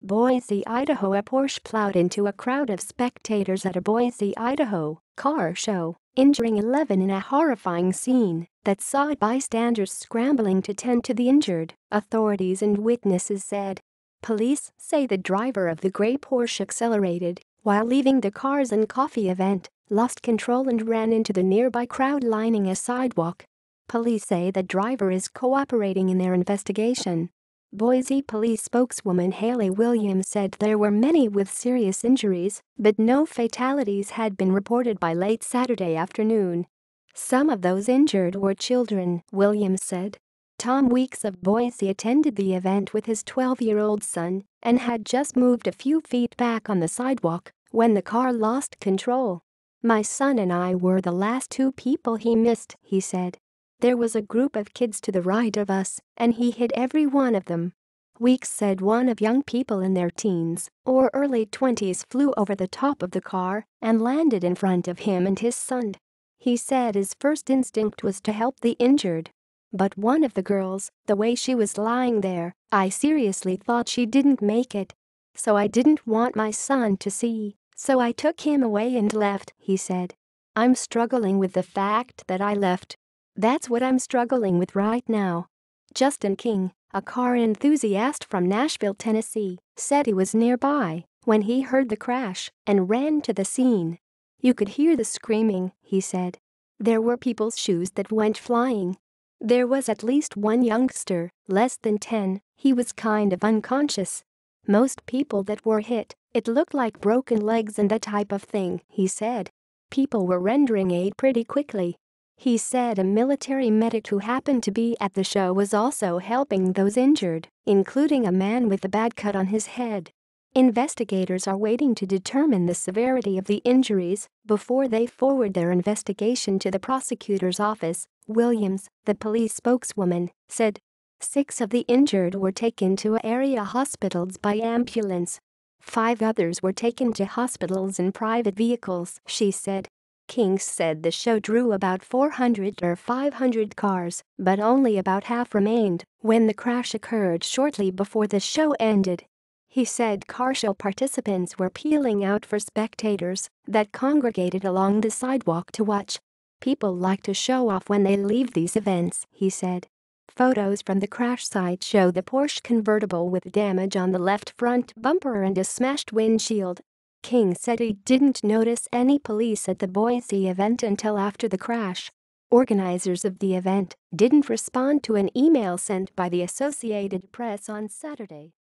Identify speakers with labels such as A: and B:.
A: Boise, Idaho. A Porsche plowed into a crowd of spectators at a Boise, Idaho, car show, injuring 11 in a horrifying scene that saw bystanders scrambling to tend to the injured, authorities and witnesses said. Police say the driver of the gray Porsche accelerated while leaving the Cars and Coffee event, lost control and ran into the nearby crowd lining a sidewalk. Police say the driver is cooperating in their investigation. Boise police spokeswoman Haley Williams said there were many with serious injuries, but no fatalities had been reported by late Saturday afternoon. Some of those injured were children, Williams said. Tom Weekes of Boise attended the event with his 12-year-old son and had just moved a few feet back on the sidewalk when the car lost control. "My son and I were the last two people he missed," he said. "There was a group of kids to the right of us, and he hit every one of them." Weekes said one of young people in their teens or early 20s flew over the top of the car and landed in front of him and his son. He said his first instinct was to help the injured. "But one of the girls, the way she was lying there, I seriously thought she didn't make it. So I didn't want my son to see, so I took him away and left," he said. "I'm struggling with the fact that I left. That's what I'm struggling with right now." Justin King, a car enthusiast from Nashville, Tennessee, said he was nearby when he heard the crash and ran to the scene. "You could hear the screaming," he said. "There were people's shoes that went flying. There was at least one youngster, less than 10, he was kind of unconscious. Most people that were hit, it looked like broken legs and that type of thing," he said. "People were rendering aid pretty quickly." He said a military medic who happened to be at the show was also helping those injured, including a man with a bad cut on his head. Investigators are waiting to determine the severity of the injuries before they forward their investigation to the prosecutor's office, Williams, the police spokeswoman, said. 6 of the injured were taken to area hospitals by ambulance. 5 others were taken to hospitals in private vehicles, she said. King said the show drew about 400 or 500 cars, but only about half remained when the crash occurred shortly before the show ended. He said car show participants were peeling out for spectators that congregated along the sidewalk to watch. "People like to show off when they leave these events," he said. Photos from the crash site show the Porsche convertible with damage on the left front bumper and a smashed windshield. King said he didn't notice any police at the Boise event until after the crash. Organizers of the event didn't respond to an email sent by the Associated Press on Saturday.